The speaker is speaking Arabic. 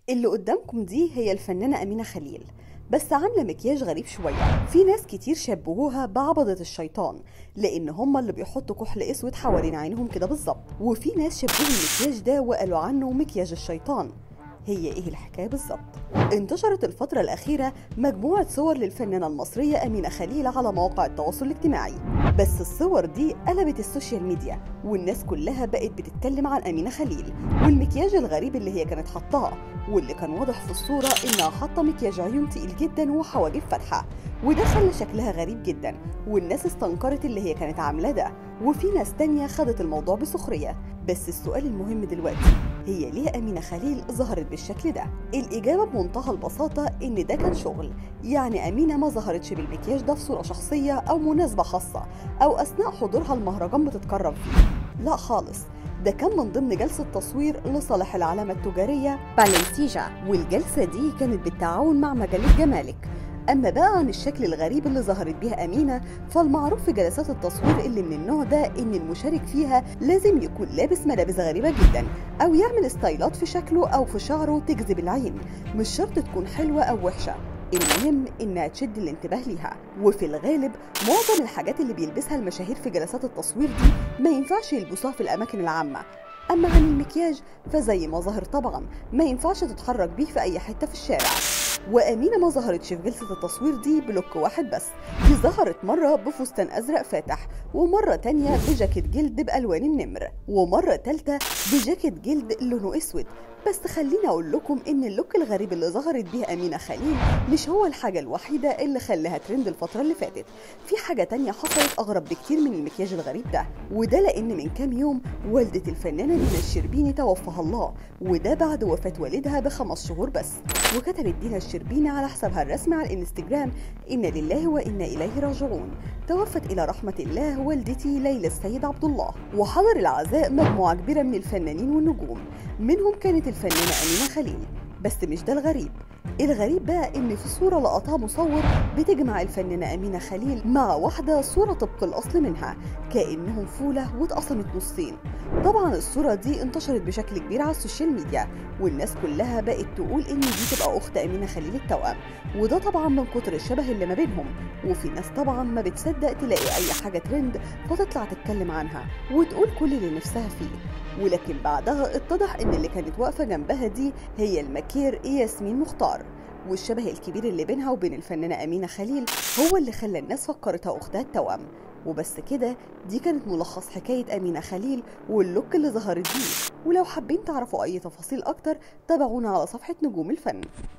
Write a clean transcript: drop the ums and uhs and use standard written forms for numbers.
اللي قدامكم دي هي الفنانة أمينة خليل، بس عاملة مكياج غريب شوية. في ناس كتير شبهوها بعبدة الشيطان، لأن هما اللي بيحطوا كحل أسود حوالين عينهم كده بالظبط، وفي ناس شبهوا المكياج ده وقالوا عنه مكياج الشيطان. هي ايه الحكاية بالظبط؟ انتشرت الفترة الأخيرة مجموعة صور للفنانة المصرية أمينة خليل على مواقع التواصل الاجتماعي، بس الصور دي قلبت السوشيال ميديا والناس كلها بقت بتتكلم عن أمينة خليل والمكياج الغريب اللي هي كانت حطاه، واللي كان واضح في الصورة إنها حاطة مكياج عيون تقيل جدا وحواجب فاتحة، وده خلى شكلها غريب جدا، والناس استنكرت اللي هي كانت عاملاه ده، وفي ناس تانية خدت الموضوع بسخرية. بس السؤال المهم دلوقتي، هي ليه أمينة خليل ظهرت بالشكل ده؟ الإجابة بمنتهى البساطة إن ده كان شغل، يعني أمينة ما ظهرتش بالمكياج ده في صورة شخصية أو مناسبة خاصة أو أثناء حضورها المهرجان بتتكرم فيه، لا خالص، ده كان من ضمن جلسة تصوير لصالح العلامة التجارية بالنسيجا، والجلسة دي كانت بالتعاون مع مجلة جمالك. أما بقى عن الشكل الغريب اللي ظهرت بيه أمينة، فالمعروف في جلسات التصوير اللي من النوع ده إن المشارك فيها لازم يكون لابس ملابس غريبة جدا أو يعمل ستايلات في شكله أو في شعره تجذب العين، مش شرط تكون حلوة أو وحشة، المهم إنها تشد الانتباه ليها. وفي الغالب معظم الحاجات اللي بيلبسها المشاهير في جلسات التصوير دي ما ينفعش يلبسوها في الأماكن العامة. أما عن المكياج فزي ما ظهر طبعا ما ينفعش تتحرك بيه في أي حتة في الشارع. وأمينة ما ظهرتش في جلسة التصوير دي بلوك واحد بس، دي ظهرت مرة بفستان أزرق فاتح، ومرة تانية بجاكيت جلد بألوان النمر، ومرة تالتة بجاكيت جلد لونه أسود. بس خليني أقول لكم إن اللوك الغريب اللي ظهرت بيه أمينة خليل مش هو الحاجة الوحيدة اللي خلاها ترند الفترة اللي فاتت، في حاجة تانية حصلت أغرب بكتير من المكياج الغريب ده، وده لأن من كام يوم والدة الفنانة دينا الشربيني توفاها الله، وده بعد وفاة والدها ب5 شهور بس. وكتبت دينا الشربيني على حسابها الرسمي على الانستجرام: إنا لله وإنا إليه راجعون، توفت إلى رحمة الله والدتي ليلى السيد عبد الله. وحضر العزاء مجموعة كبيرة من الفنانين والنجوم، منهم كانت الفنانة أمينة خليل. بس مش ده الغريب، الغريب بقى ان في صورة لقطها مصور بتجمع الفنانة أمينة خليل مع واحدة صورة طبق الأصل منها، كأنهم فولة واتقسمت نصين. طبعا الصورة دي انتشرت بشكل كبير على السوشيال ميديا، والناس كلها بقت تقول ان دي تبقى أخت أمينة خليل التوأم، وده طبعا من كتر الشبه اللي ما بينهم. وفي ناس طبعا ما بتصدق تلاقي أي حاجة ترند فتطلع تتكلم عنها وتقول كل اللي نفسها فيه. ولكن بعدها اتضح ان اللي كانت واقفة جنبها دي هي المكير ياسمين مختار، والشبه الكبير اللي بينها وبين الفنانة أمينة خليل هو اللي خلى الناس فكرتها أختها التوأم. وبس كده، دي كانت ملخص حكاية أمينة خليل واللوك اللي ظهرت بيه. ولو حابين تعرفوا أي تفاصيل أكتر تابعونا على صفحة نجوم الفن.